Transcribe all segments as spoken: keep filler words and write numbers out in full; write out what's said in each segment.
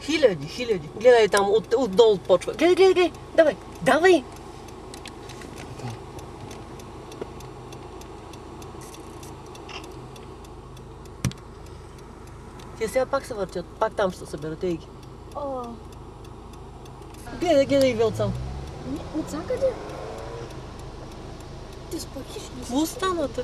Хиляди, хиляди. Гледай там, от, отдолу почва. Гледай, гледай, гледай. Давай, давай. Те сега пак се въртят. Пак там ще се съберат. Ей ги. О. Гледай, гледай ги отсам. Не, от всякъде. Ти спахиш не си. Какво станата?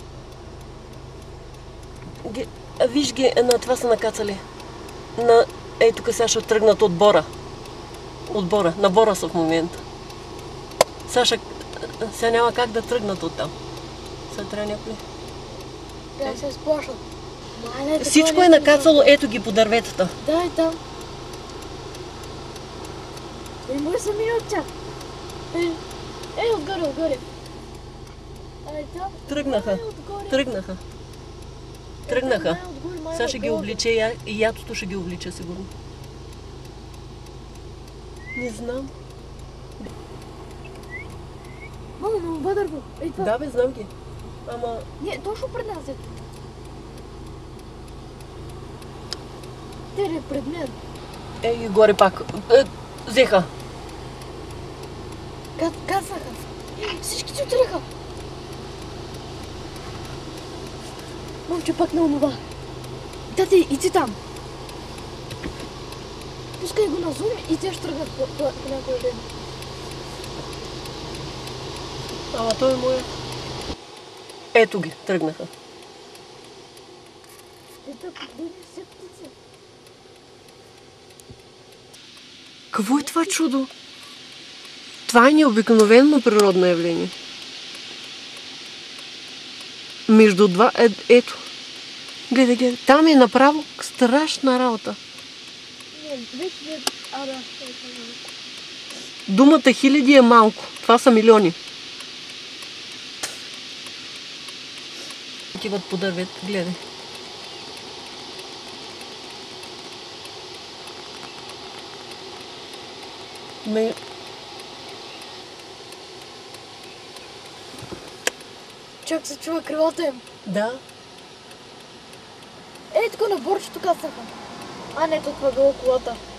Ге, а виж ги, на това са накацали. На... Ей, тук сега ще тръгнат от бора. От бора. На бора са в момента. Сега, ще... сега няма как да тръгнат оттам. Сега трябва някой... Да се сплашат. Мале, Всичко е накацало, ето ги по дърветата. Да, е там. Не може да мине от тях. Ей, ей, отгоре, отгоре. Ай, там. Тръгнаха. Ай, отгоре. Тръгнаха. Тръгнаха. Май, отгоре, май, Сега ще ги отдолу. облича и я- и ятото ще ги облича сигурно. Не знам. Мамо, мамо, бъдърво. Ей, това. Да бе, знам ги. Ама... Не, точно пред нас е. Те е пред мен. Ей, горе пак. Е, взеха. Ка- Кацнаха. Всички ти отреха. Момче, пак на онова. Тати, и ти там. Пускай го на зум и те ще тръгнат по, по, по някое време. Ама той е моя. Ето ги, тръгнаха. Ето, да все птици. Какво е това чудо? Това е необикновено природно явление. Между два... Е, ето. Гледай, гледай. Там е направо страшна работа. Не, виж, виж. А, да. Думата хиляди е малко. Това са милиони. Отиват по дървет. Гледай. Ме... Чак се чува крилата им. Да. Ей, тук на борчето кацнаха. А, не, това било колата.